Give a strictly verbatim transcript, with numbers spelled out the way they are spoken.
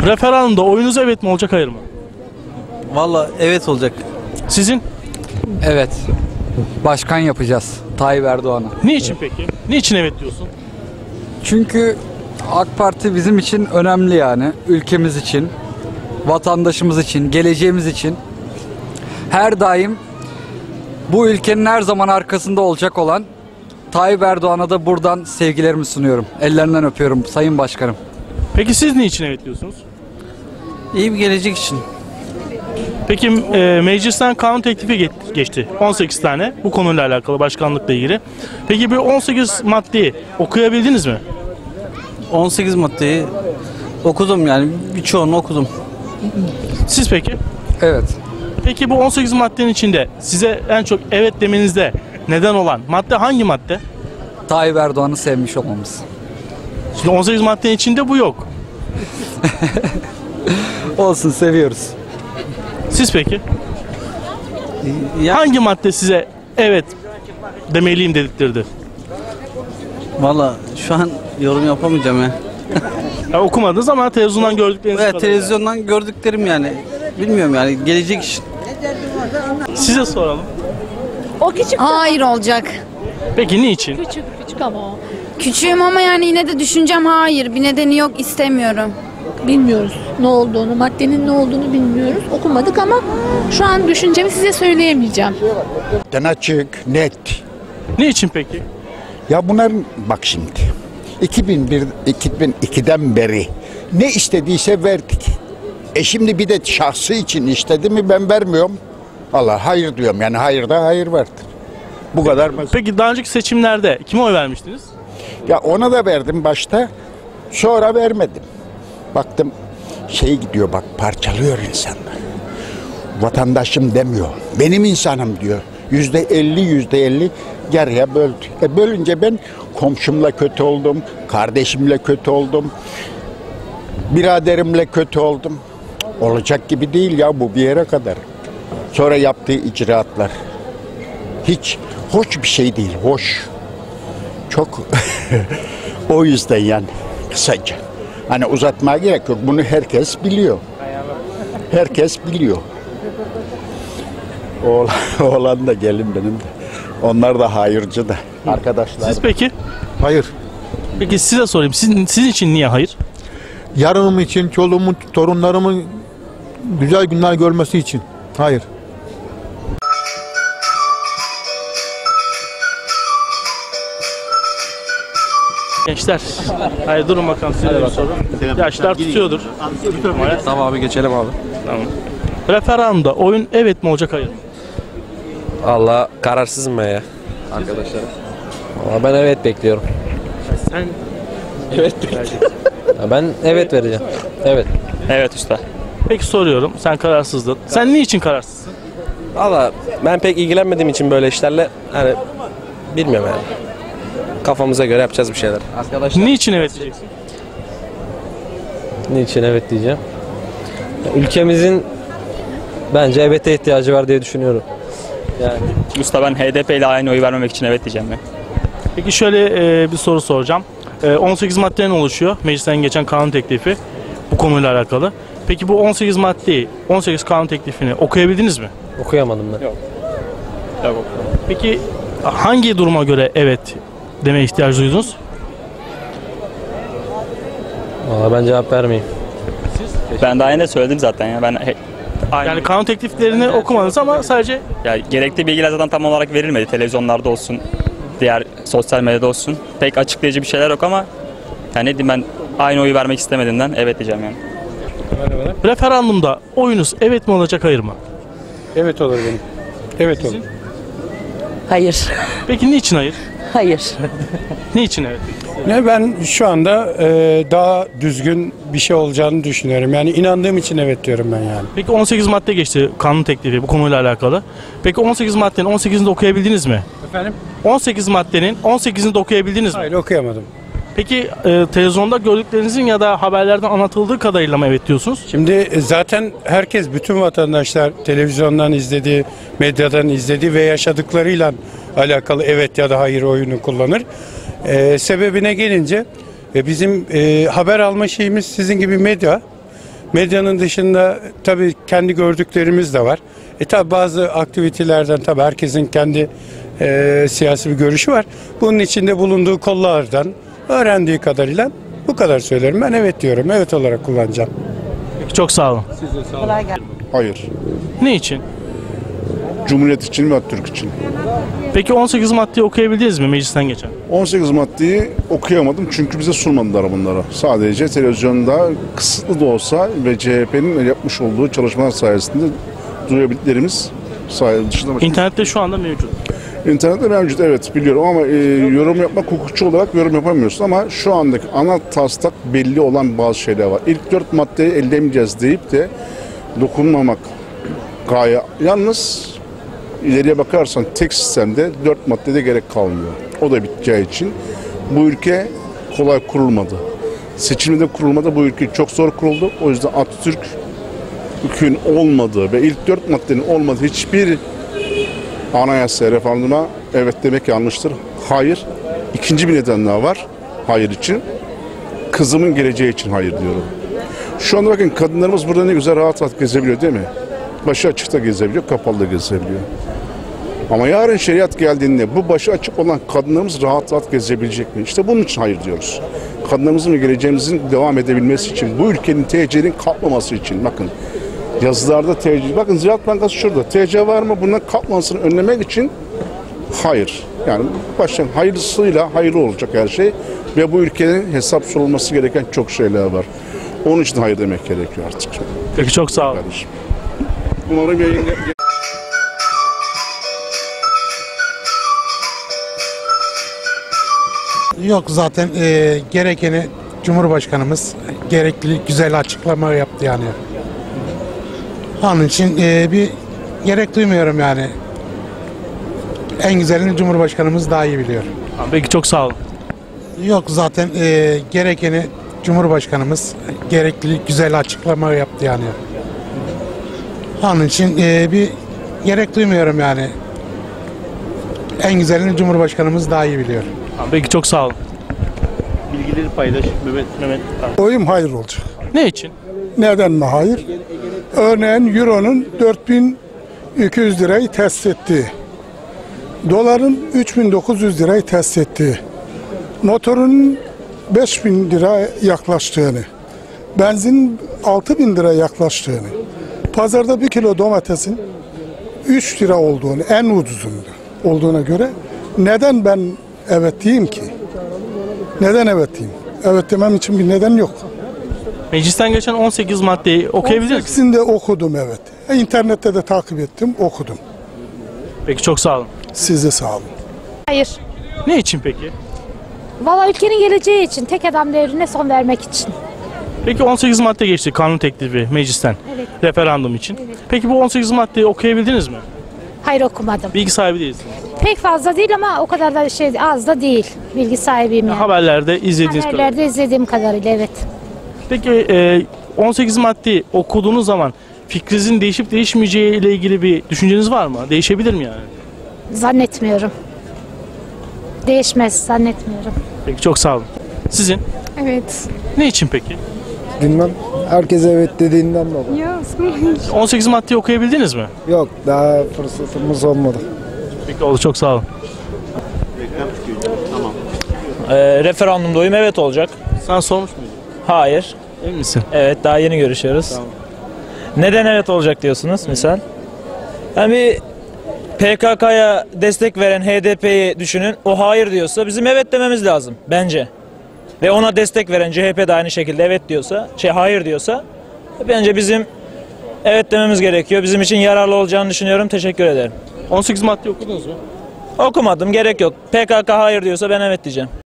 Referandumda oyunuz evet mi olacak, hayır mı? Valla evet olacak. Sizin? Evet. Başkan yapacağız Tayyip Erdoğan'a. Niçin peki? Niçin evet diyorsun? Çünkü AK Parti bizim için önemli yani. Ülkemiz için, vatandaşımız için, geleceğimiz için. Her daim bu ülkenin her zaman arkasında olacak olan Tayyip Erdoğan'a da buradan sevgilerimi sunuyorum. Ellerinden öpüyorum Sayın Başkanım. Peki siz niçin evet diyorsunuz? İyi bir gelecek için. Peki e, meclisten kanun teklifi ge- geçti. on sekiz tane bu konuyla alakalı, başkanlıkla ilgili. Peki bu on sekiz maddeyi okuyabildiniz mi? on sekiz maddeyi okudum yani birçoğunu okudum. Siz peki? Evet. Peki bu on sekiz maddenin içinde size en çok evet demenizde neden olan madde hangi madde? Tayyip Erdoğan'ı sevmiş olmamız. Şimdi on sekiz maddenin içinde bu yok. Olsun, seviyoruz. Siz peki? Ya, Hangi madde size evet demeliyim dedirtirdi? valla şu an yorum yapamayacağım ya. Ya okumadınız ama televizyondan gördükleriniz Evet, kadarıyla. televizyondan gördüklerim yani. Bilmiyorum yani gelecek için. Size soralım. O küçük. Hayır olacak. Peki niçin? Küçük küçük ama o. Küçüğüm ama yani yine de düşüncem hayır. Bir nedeni yok, istemiyorum. Bilmiyoruz ne olduğunu, maddenin ne olduğunu bilmiyoruz. Okumadık ama şu an düşüncemi size söyleyemeyeceğim. Açık, net. Niçin peki? Ya bunların bak şimdi iki bin bir iki bin ikiden beri ne istediyse verdik. E şimdi bir de şahsı için istedi mi ben vermiyorum. Allah hayır diyorum yani hayır da hayır vardır. Bu kadar mı? Peki daha önceki seçimlerde kime oy vermiştiniz? Ya ona da verdim başta. Sonra vermedim. Baktım şey gidiyor bak parçalıyor insanlar. Vatandaşım demiyor. Benim insanım diyor. Yüzde elli yüzde elli yarıya böldü. E bölünce ben komşumla kötü oldum. Kardeşimle kötü oldum. Biraderimle kötü oldum. Olacak gibi değil ya bu bir yere kadar. Sonra yaptığı icraatlar. Hiç hoş bir şey değil. Hoş. Çok o yüzden yani kısaca. Hani uzatmaya gerek yok. Bunu herkes biliyor. Herkes biliyor. Oğlan, oğlan da gelin benim de. Onlar da hayırcı da. Arkadaşlar. Siz peki? Hayır. Peki size sorayım. Sizin, sizin için niye hayır? Yarınım için, çoluğumun, torunlarımın güzel günler görmesi için. Hayır. Gençler. Hayır durun bakalım size de bir soru. Yaşlar tutuyordur. Tamam abi, geçelim abi. Tamam. Referandumda oyun evet mi olacak, hayır mı? Allah, kararsızım ben ya. Arkadaşlar. Valla ben evet bekliyorum. Sen Evet bekliyorum. Ben evet vereceğim. Evet. Evet usta. peki soruyorum. Sen kararsızdın. Sen niçin kararsızsın? Valla ben pek ilgilenmediğim için böyle işlerle hani bilmiyorum yani. Kafamıza göre yapacağız bir şeyler. Arkadaşlar. Niçin evet diyeceksin? Niçin evet diyeceğim? Ülkemizin bence evete ihtiyacı var diye düşünüyorum. Yani Usta ben H D P ile aynı oy vermemek için evet diyeceğim ben. Peki şöyle e, bir soru soracağım. E, on sekiz maddeden oluşuyor meclisten geçen kanun teklifi bu konuyla alakalı. Peki bu on sekiz maddeyi, on sekiz kanun teklifini okuyabildiniz mi? okuyamadım ben. Yok. Yok. Peki hangi duruma göre evet deme ihtiyacı duydunuz? Valla ben cevap vermeyeyim. Ben daha yine söyledim zaten ya. Ben he, aynı Yani kanun tekliflerini okumadınız ama sadece ya gerekli bilgiler zaten tam olarak verilmedi. Televizyonlarda olsun, diğer sosyal medyada olsun. Pek açıklayıcı bir şeyler yok ama yani ne diyeyim, ben aynı oyu vermek istemediğimden evet diyeceğim yani. referandumda oyunuz evet mi olacak, hayır mı? Evet olur benim. Evet olur. Hayır. Peki niçin hayır? Hayır. Niçin evet? Ne ben şu anda e, daha düzgün bir şey olacağını düşünüyorum. Yani inandığım için evet diyorum ben yani. Peki on sekiz madde geçti kanun teklifi bu konuyla alakalı. Peki on sekiz maddenin on sekizini de okuyabildiniz mi? Efendim? on sekiz maddenin on sekizini de okuyabildiniz mi? Hayır, okuyamadım. Peki e, televizyonda gördüklerinizin ya da haberlerden anlatıldığı kadarıyla mı evet diyorsunuz? Şimdi e, zaten herkes, bütün vatandaşlar televizyondan izlediği, medyadan izlediği ve yaşadıklarıyla alakalı evet ya da hayır oyunu kullanır. E, sebebine gelince e, bizim e, haber alma şeyimiz sizin gibi medya. Medyanın dışında tabii kendi gördüklerimiz de var. E tabii bazı aktivitelerden tabii herkesin kendi e, siyasi bir görüşü var. Bunun içinde bulunduğu kollardan öğrendiği kadarıyla bu kadar söylerim. Ben evet diyorum. Evet olarak kullanacağım. Peki, çok sağ olun. Hayır. Ne için? Cumhuriyet için ve Atatürk için. Peki on sekiz maddeyi okuyabildiniz mi meclisten geçen? on sekiz maddeyi okuyamadım çünkü bize sunmadılar bunları. Sadece televizyonda kısıtlı da olsa ve C H P'nin yapmış olduğu çalışmalar sayesinde duyabildiklerimiz sayesinde dışında başka... İnternette şu anda mevcut. İnternette mevcut, evet biliyorum ama e, yorum yapmak, hukukçu olarak yorum yapamıyorsun ama şu andaki ana taslak belli olan bazı şeyler var. İlk dört maddeyi ellemeyeceğiz deyip de dokunmamak gaye. Yalnız ileriye bakarsan tek sistemde dört maddede gerek kalmıyor. O da biteceği için bu ülke kolay kurulmadı. Seçimde kurulmadı, bu ülke çok zor kuruldu. O yüzden Atatürk'ün olmadığı ve ilk dört maddenin olmadığı hiçbir anayasa reformuna evet demek yanlıştır. Hayır. İkinci bir neden daha var. Hayır için. Kızımın geleceği için hayır diyorum. Şu anda bakın kadınlarımız burada ne güzel rahat rahat gezebiliyor değil mi? Başı açıkta gezebiliyor, kapalı da gezebiliyor. Ama yarın şeriat geldiğinde bu başı açık olan kadınlarımız rahat rahat gezebilecek mi? İşte bunun için hayır diyoruz. Kadınlarımızın ve geleceğimizin devam edebilmesi için, bu ülkenin T C'nin kalkmaması için, bakın yazılarda T C, bakın Ziraat Bankası şurada, T C var mı? Bunların kalkmasını önlemek için hayır. Yani baştan hayırlısıyla hayırlı olacak her şey ve bu ülkenin hesap sorulması gereken çok şeyler var. Onun için hayır demek gerekiyor artık. Peki, çok sağ olun. Kardeşim. Umarım yayın... Yok zaten e, gerekeni Cumhurbaşkanımız gerekli güzel açıklama yaptı yani. Onun için e, bir gerek duymuyorum yani. En güzelini Cumhurbaşkanımız daha iyi biliyor. Peki, çok sağ olun. Yok zaten e, gerekeni Cumhurbaşkanımız gerekli güzel açıklama yaptı yani. Onun için e, bir gerek duymuyorum yani. En güzelini Cumhurbaşkanımız daha iyi biliyor. Peki, çok sağ olun. Bilgileri paylaş Mehmet. Mehmet. Oyum hayır olacak. Ne için? Neden mi hayır? Örneğin Euro'nun dört bin iki yüz lirayı test ettiği, doların üç bin dokuz yüz lirayı test ettiği, motorun beş bin lira yaklaştığını, benzinin altı bin lira yaklaştığını, pazarda bir kilo domatesin üç lira olduğunu, en ucuzunu olduğuna göre neden ben evet diyeyim ki? Neden evet diyeyim? Evet demem için bir neden yok. Meclisten geçen on sekiz maddeyi okuyabildiniz mi? on sekizini de okudum evet. İnternette de takip ettim, okudum. Peki, çok sağ olun. Size sağ olun. Hayır. Ne için peki? Valla ülkenin geleceği için, tek adam devrine son vermek için. Peki, on sekiz madde geçti kanun teklifi meclisten. Evet. Referandum için. Evet. Peki bu on sekiz maddeyi okuyabildiniz mi? Hayır, okumadım. Bilgi sahibi değilsiniz. Pek fazla değil ama o kadar da şey az da değil. Bilgi sahibiyim yani. Haberlerde izlediğiniz kadarıyla. Haberlerde izlediğim kadarıyla evet. Peki e, on sekiz maddeyi okuduğunuz zaman fikrinizin değişip değişmeyeceği ile ilgili bir düşünceniz var mı? Değişebilir mi yani? Zannetmiyorum. Değişmez, zannetmiyorum. Peki, çok sağ olun. Sizin? Evet. Ne için peki? Bilmem. Herkes evet dediğinden dolayı. Ya, on sekiz maddeyi okuyabildiniz mi? Yok, daha fırsatımız olmadı. Peki, oldu, çok sağ olun. Ee, referandumda oyum evet olacak. Sana sormuş muydun? Hayır. Emin misin? Evet, daha yeni görüşüyoruz. Tamam. Neden evet olacak diyorsunuz misal? Yani bir P K K'ya destek veren H D P'yi düşünün. O hayır diyorsa bizim evet dememiz lazım bence. Ve ona destek veren C H P de aynı şekilde evet diyorsa, şey hayır diyorsa bence bizim evet dememiz gerekiyor. Bizim için yararlı olacağını düşünüyorum. Teşekkür ederim. on sekiz maddeyi okudunuz mu? Okumadım, gerek yok. P K K hayır diyorsa ben evet diyeceğim.